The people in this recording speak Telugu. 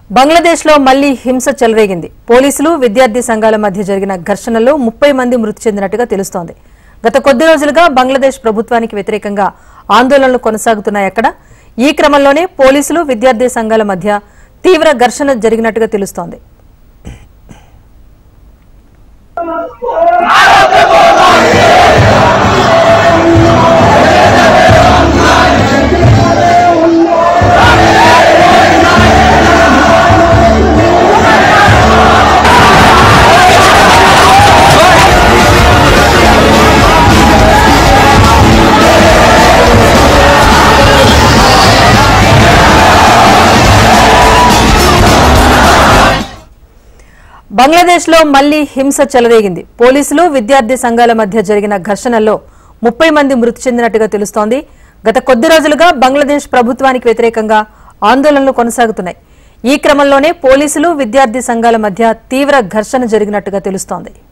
బంగ్లాదేశ్ లో మళ్లీ హింస చెలరేగింది. పోలీసులు విద్యార్థి సంఘాల మధ్య జరిగిన ఘర్షణలో 30 మంది మృతి చెందినట్టుగా తెలుస్తోంది. గత కొద్ది రోజులుగా బంగ్లాదేశ్ ప్రభుత్వానికి వ్యతిరేకంగా ఆందోళనలు కొనసాగుతున్నాయి. అక్కడ ఈ క్రమంలోనే పోలీసులు విద్యార్థి సంఘాల మధ్య తీవ్ర ఘర్షణ జరిగినట్టుగా తెలుస్తోంది. బంగ్లాదేశ్ లో మళ్లీ హింస చెలరేగింది. పోలీసులు విద్యార్థి సంఘాల మధ్య జరిగిన ఘర్షణల్లో 30 మంది మృతి చెందినట్టుగా తెలుస్తోంది. గత కొద్ది రోజులుగా బంగ్లాదేశ్ ప్రభుత్వానికి వ్యతిరేకంగా ఆందోళనలు కొనసాగుతున్నాయి. ఈ క్రమంలోనే పోలీసులు విద్యార్థి సంఘాల మధ్య తీవ్ర ఘర్షణ జరిగినట్టుగా తెలుస్తోంది.